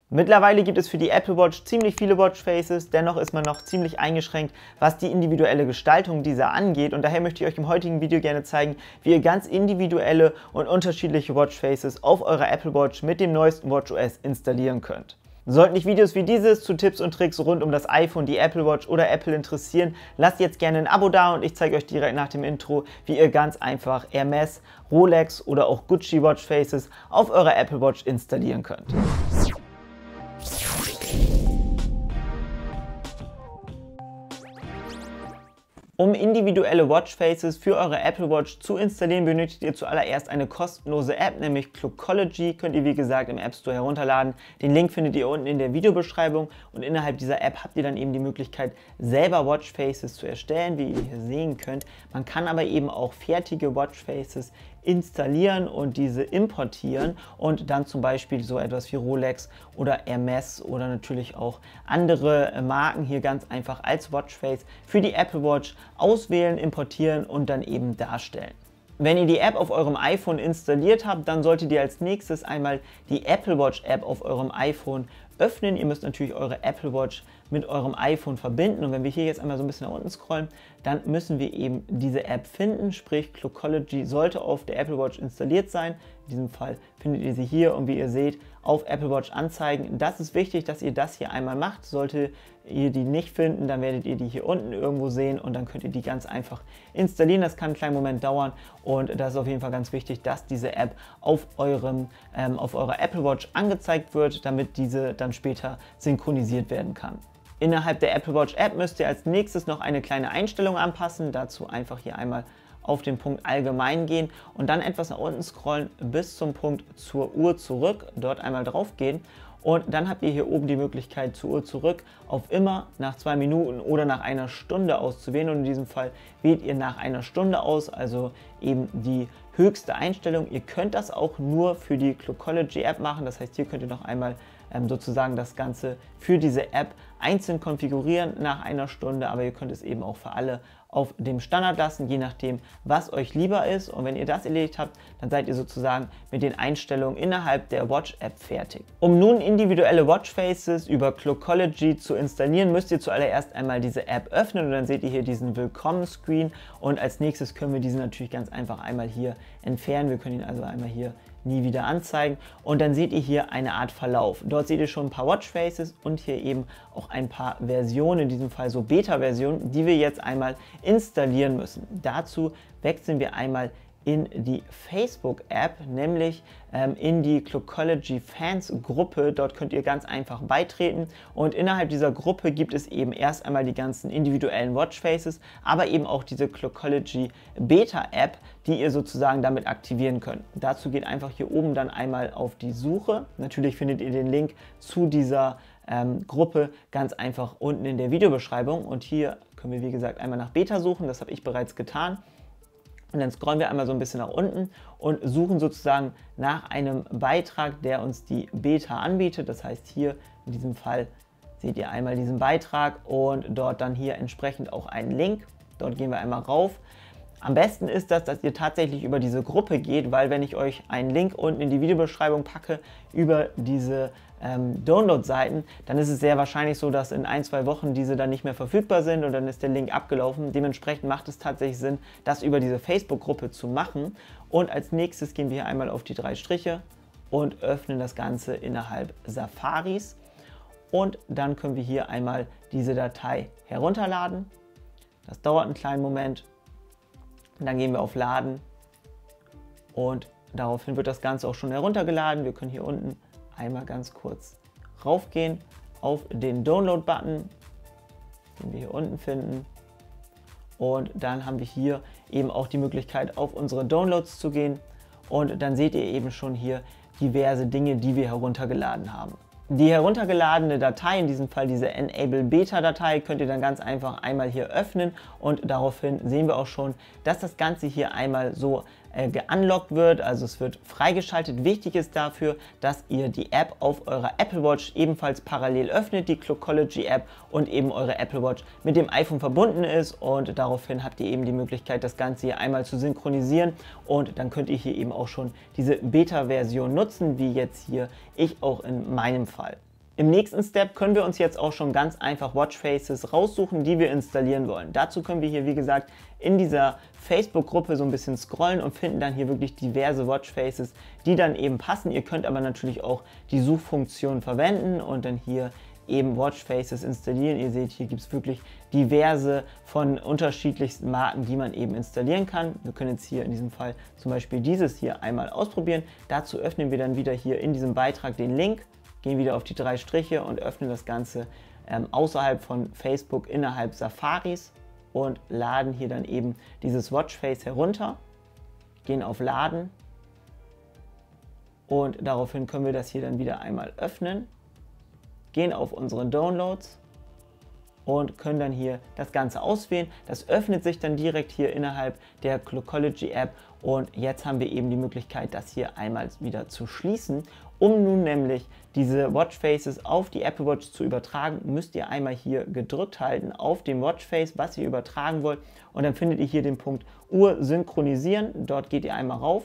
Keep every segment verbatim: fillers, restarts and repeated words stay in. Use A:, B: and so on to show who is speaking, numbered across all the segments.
A: Mittlerweile gibt es für die Apple Watch ziemlich viele Watchfaces, dennoch ist man noch ziemlich eingeschränkt, was die individuelle Gestaltung dieser angeht, und daher möchte ich euch im heutigen Video gerne zeigen, wie ihr ganz individuelle und unterschiedliche Watchfaces auf eurer Apple Watch mit dem neuesten WatchOS installieren könnt. Sollten dich Videos wie dieses zu Tipps und Tricks rund um das iPhone, die Apple Watch oder Apple interessieren, lasst jetzt gerne ein Abo da und ich zeige euch direkt nach dem Intro, wie ihr ganz einfach Hermes, Rolex oder auch Gucci Watchfaces auf eurer Apple Watch installieren könnt. Um individuelle Watchfaces für eure Apple Watch zu installieren, benötigt ihr zuallererst eine kostenlose App, nämlich Clockology. Könnt ihr wie gesagt im App Store herunterladen. Den Link findet ihr unten in der Videobeschreibung und innerhalb dieser App habt ihr dann eben die Möglichkeit, selber Watchfaces zu erstellen, wie ihr hier sehen könnt. Man kann aber eben auch fertige Watchfaces installieren und diese importieren und dann zum Beispiel so etwas wie Rolex oder Hermes oder natürlich auch andere Marken hier ganz einfach als Watchface für die Apple Watch auswählen, importieren und dann eben darstellen. Wenn ihr die App auf eurem iPhone installiert habt, dann solltet ihr als nächstes einmal die Apple Watch App auf eurem iPhone öffnen. Ihr müsst natürlich eure Apple Watch mit eurem iPhone verbinden und wenn wir hier jetzt einmal so ein bisschen nach unten scrollen, dann müssen wir eben diese App finden, sprich Clockology sollte auf der Apple Watch installiert sein. In diesem Fall findet ihr sie hier und wie ihr seht, auf Apple Watch anzeigen. Das ist wichtig, dass ihr das hier einmal macht. Sollte ihr die nicht finden, dann werdet ihr die hier unten irgendwo sehen und dann könnt ihr die ganz einfach installieren. Das kann einen kleinen Moment dauern und das ist auf jeden Fall ganz wichtig, dass diese App auf, eurem, ähm, auf eurer Apple Watch angezeigt wird, damit diese dann später synchronisiert werden kann. Innerhalb der Apple Watch App müsst ihr als nächstes noch eine kleine Einstellung anpassen. Dazu einfach hier einmal auf den Punkt Allgemein gehen und dann etwas nach unten scrollen bis zum Punkt zur Uhr zurück, dort einmal drauf gehen und dann habt ihr hier oben die Möglichkeit zur Uhr zurück auf immer nach zwei Minuten oder nach einer Stunde auszuwählen und in diesem Fall wählt ihr nach einer Stunde aus, also eben die höchste Einstellung. Ihr könnt das auch nur für die Clockology App machen, das heißt hier könnt ihr noch einmal ähm, sozusagen das Ganze für diese App einzeln konfigurieren nach einer Stunde, aber ihr könnt es eben auch für alle auf dem Standard lassen, je nachdem, was euch lieber ist. Und wenn ihr das erledigt habt, dann seid ihr sozusagen mit den Einstellungen innerhalb der Watch-App fertig. Um nun individuelle Watchfaces über Clockology zu installieren, müsst ihr zuallererst einmal diese App öffnen und dann seht ihr hier diesen Willkommen-Screen und als nächstes können wir diesen natürlich ganz einfach einmal hier entfernen. Wir können ihn also einmal hier nie wieder anzeigen und dann seht ihr hier eine Art Verlauf. Dort seht ihr schon ein paar Watchfaces und hier eben auch ein paar Versionen, in diesem Fall so Beta-Versionen, die wir jetzt einmal installieren müssen. Dazu wechseln wir einmal in die Facebook-App, nämlich ähm, in die Clockology Fans-Gruppe. Dort könnt ihr ganz einfach beitreten und innerhalb dieser Gruppe gibt es eben erst einmal die ganzen individuellen Watchfaces, aber eben auch diese Clockology Beta-App, die ihr sozusagen damit aktivieren könnt. Dazu geht einfach hier oben dann einmal auf die Suche. Natürlich findet ihr den Link zu dieser ähm, Gruppe ganz einfach unten in der Videobeschreibung und hier können wir wie gesagt einmal nach Beta suchen, das habe ich bereits getan. Und dann scrollen wir einmal so ein bisschen nach unten und suchen sozusagen nach einem Beitrag, der uns die Beta anbietet. Das heißt hier in diesem Fall seht ihr einmal diesen Beitrag und dort dann hier entsprechend auch einen Link. Dort gehen wir einmal rauf. Am besten ist das, dass ihr tatsächlich über diese Gruppe geht, weil wenn ich euch einen Link unten in die Videobeschreibung packe über diese ähm, Download-Seiten, dann ist es sehr wahrscheinlich so, dass in ein, zwei Wochen diese dann nicht mehr verfügbar sind und dann ist der Link abgelaufen. Dementsprechend macht es tatsächlich Sinn, das über diese Facebook-Gruppe zu machen. Und als nächstes gehen wir hier einmal auf die drei Striche und öffnen das Ganze innerhalb Safaris. Und dann können wir hier einmal diese Datei herunterladen. Das dauert einen kleinen Moment. Dann gehen wir auf Laden und daraufhin wird das Ganze auch schon heruntergeladen. Wir können hier unten einmal ganz kurz raufgehen auf den Download-Button, den wir hier unten finden. Und dann haben wir hier eben auch die Möglichkeit, auf unsere Downloads zu gehen. Und dann seht ihr eben schon hier diverse Dinge, die wir heruntergeladen haben. Die heruntergeladene Datei, in diesem Fall diese Enable Beta Datei, könnt ihr dann ganz einfach einmal hier öffnen und daraufhin sehen wir auch schon, dass das Ganze hier einmal so äh, geunlockt wird, also es wird freigeschaltet. Wichtig ist dafür, dass ihr die App auf eurer Apple Watch ebenfalls parallel öffnet, die Clockology App und eben eure Apple Watch mit dem iPhone verbunden ist und daraufhin habt ihr eben die Möglichkeit, das Ganze hier einmal zu synchronisieren und dann könnt ihr hier eben auch schon diese Beta-Version nutzen, wie jetzt hier ich auch in meinem Fall. Im nächsten Step können wir uns jetzt auch schon ganz einfach Watchfaces raussuchen, die wir installieren wollen. Dazu können wir hier, wie gesagt, in dieser Facebook-Gruppe so ein bisschen scrollen und finden dann hier wirklich diverse Watchfaces, die dann eben passen. Ihr könnt aber natürlich auch die Suchfunktion verwenden und dann hier eben Watchfaces installieren. Ihr seht, hier gibt es wirklich diverse von unterschiedlichsten Marken, die man eben installieren kann. Wir können jetzt hier in diesem Fall zum Beispiel dieses hier einmal ausprobieren. Dazu öffnen wir dann wieder hier in diesem Beitrag den Link, gehen wieder auf die drei Striche und öffnen das Ganze ähm, außerhalb von Facebook innerhalb Safaris und laden hier dann eben dieses Watchface herunter, gehen auf Laden und daraufhin können wir das hier dann wieder einmal öffnen, gehen auf unsere Downloads und können dann hier das Ganze auswählen. Das öffnet sich dann direkt hier innerhalb der Clockology App und jetzt haben wir eben die Möglichkeit, das hier einmal wieder zu schließen. Um nun nämlich diese Watchfaces auf die Apple Watch zu übertragen, müsst ihr einmal hier gedrückt halten auf dem Watchface, was ihr übertragen wollt und dann findet ihr hier den Punkt Uhr synchronisieren. Dort geht ihr einmal rauf.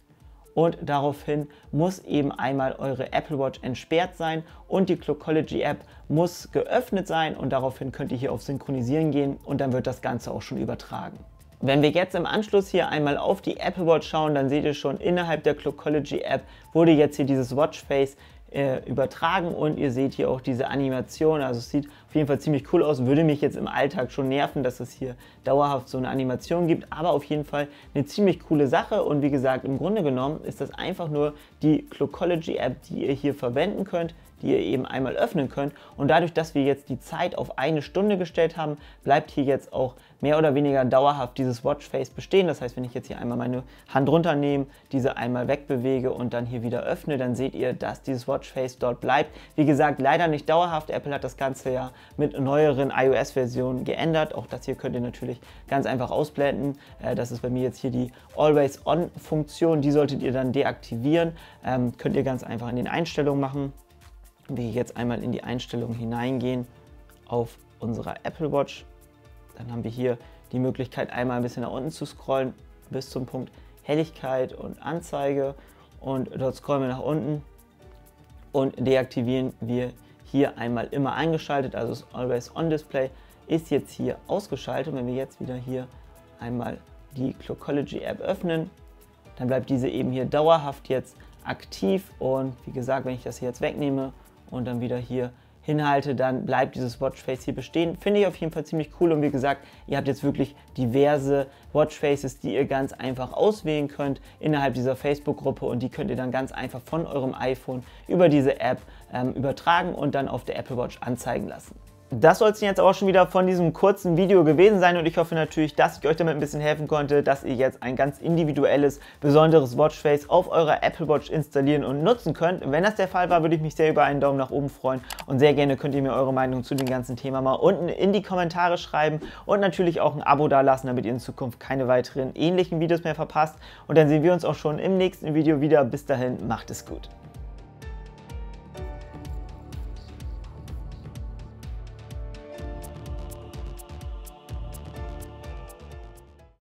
A: Und daraufhin muss eben einmal eure Apple Watch entsperrt sein und die Clockology App muss geöffnet sein und daraufhin könnt ihr hier auf Synchronisieren gehen und dann wird das Ganze auch schon übertragen. Wenn wir jetzt im Anschluss hier einmal auf die Apple Watch schauen, dann seht ihr schon, innerhalb der Clockology App wurde jetzt hier dieses Watchface äh, übertragen und ihr seht hier auch diese Animation, also es sieht auf jeden Fall ziemlich cool aus, würde mich jetzt im Alltag schon nerven, dass es hier dauerhaft so eine Animation gibt, aber auf jeden Fall eine ziemlich coole Sache und wie gesagt, im Grunde genommen ist das einfach nur die Clockology App, die ihr hier verwenden könnt, die ihr eben einmal öffnen könnt und dadurch, dass wir jetzt die Zeit auf eine Stunde gestellt haben, bleibt hier jetzt auch mehr oder weniger dauerhaft dieses Watchface bestehen. Das heißt, wenn ich jetzt hier einmal meine Hand runternehme, diese einmal wegbewege und dann hier wieder öffne, dann seht ihr, dass dieses Watchface dort bleibt. Wie gesagt, leider nicht dauerhaft. Apple hat das Ganze ja mit neueren iOS-Versionen geändert. Auch das hier könnt ihr natürlich ganz einfach ausblenden. Das ist bei mir jetzt hier die Always-On-Funktion. Die solltet ihr dann deaktivieren. Ähm, könnt ihr ganz einfach in den Einstellungen machen. Wir jetzt einmal in die Einstellungen hineingehen auf unserer Apple Watch. Dann haben wir hier die Möglichkeit, einmal ein bisschen nach unten zu scrollen bis zum Punkt Helligkeit und Anzeige. Und dort scrollen wir nach unten und deaktivieren wir hier einmal immer eingeschaltet. Also das Always On Display ist jetzt hier ausgeschaltet. Wenn wir jetzt wieder hier einmal die Clockology App öffnen, dann bleibt diese eben hier dauerhaft jetzt aktiv. Und wie gesagt, wenn ich das hier jetzt wegnehme und dann wieder hier hinhalte, dann bleibt dieses Watchface hier bestehen. Finde ich auf jeden Fall ziemlich cool und wie gesagt, ihr habt jetzt wirklich diverse Watchfaces, die ihr ganz einfach auswählen könnt innerhalb dieser Facebook-Gruppe und die könnt ihr dann ganz einfach von eurem iPhone über diese App ähm, übertragen und dann auf der Apple Watch anzeigen lassen. Das soll es jetzt auch schon wieder von diesem kurzen Video gewesen sein und ich hoffe natürlich, dass ich euch damit ein bisschen helfen konnte, dass ihr jetzt ein ganz individuelles, besonderes Watchface auf eurer Apple Watch installieren und nutzen könnt. Wenn das der Fall war, würde ich mich sehr über einen Daumen nach oben freuen und sehr gerne könnt ihr mir eure Meinung zu dem ganzen Thema mal unten in die Kommentare schreiben und natürlich auch ein Abo dalassen, damit ihr in Zukunft keine weiteren ähnlichen Videos mehr verpasst. Und dann sehen wir uns auch schon im nächsten Video wieder. Bis dahin, macht es gut.